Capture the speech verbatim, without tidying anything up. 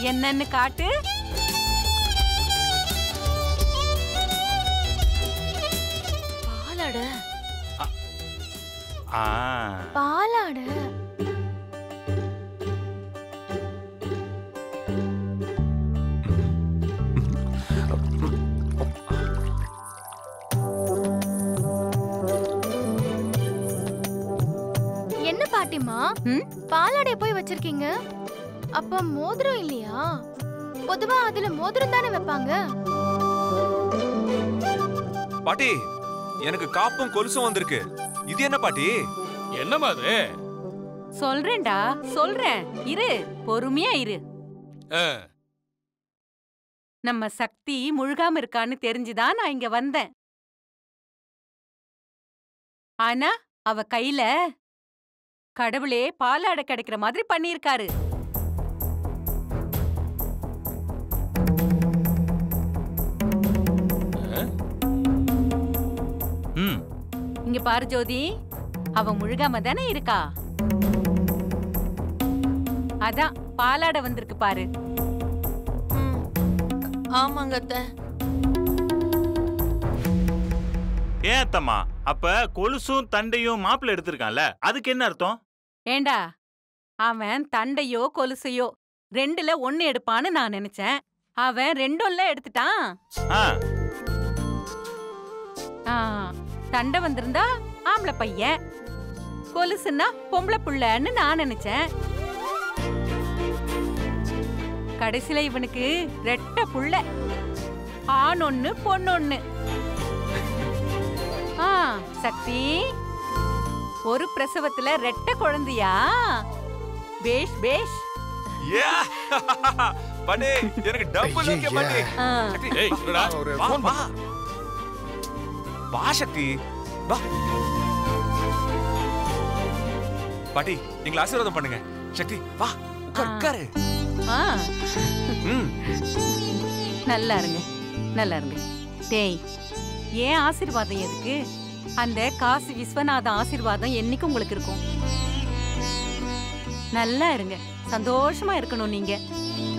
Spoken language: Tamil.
என்னன்னு காட்டு. பாலாடை. ஆ பாலாடை. என்ன பாட்டிமா பாலாடை போய் வச்சிருக்கீங்க? அப்ப மோதிரம் இல்லையா? பொதுவா அதுல மோதிரம் தானே வைப்பாங்க. பாட்டி, எனக்கு காப்பும் கொலுசும் வந்திருக்கு. இது என்ன பாட்டி? என்னமா அது? சொல்றேன்டா சொல்றேன், இரு, பொறுமையா இரு. நம்ம சக்தி முழுகாம இருக்கான்னு தெரிஞ்சுதான் நான் இங்க வந்தேன். ஆனா அவ கையில கடவுளே பாலாடை கிடைக்கிற மாதிரி பண்ணிருக்காரு. இங்க பாரு ஜோதி, அவ முழுகாம தானே இருக்கா. அதான் பாலாடை வந்திருக்கு பாரு. ஆமாங்க அத்தை. ஏன் அத்தம்மா, அப்ப கொலுசும் தண்டையும் மாப்பிள்ள எடுத்திருக்கான்ல, அதுக்கு என்ன அர்த்தம்? ஏண்டா, அவன் தண்டையோ கொலுசையோ ரெண்டுல ஒன்னு எடுப்பான்னு நான் நினைச்சேன். அவன் ரெண்டும்ல எடுத்துட்டான். தண்டை வந்திருந்தா ஆம்பளை பையன், கொலுசுன்னா பொம்பளை புள்ளன்னு நான் நினைச்சேன். கடைசியில இவனுக்கு ரெட்ட புள்ள, ஆண் ஒண்ணு பொண்ணொன்னு. ஆ சக்தி, ஒரு பிரசவத்துல ரெட்ட குழந்தையா? பேஷ் பேஷ். பாட்டி, எனக்கு டபுள் ஓகே பாட்டி. ஏய் என்னடா, ஒரு ஃபோன் வா. வா சக்தி, வா. பாட்டி, நீங்க ஆசீர்வாதம் பண்ணுங்க. சக்தி வா, உட்கார் உட்காரு. ஆ ம், நல்லா இருங்க, நல்லா இருங்க. டேய், ஏன் ஆசீர்வாதம் எதுக்கு? அந்த காசி விஸ்வநாத ஆசீர்வாதம் என்னைக்கு உங்களுக்கு இருக்கும். நல்லா இருங்க, சந்தோஷமா இருக்கணும் நீங்க.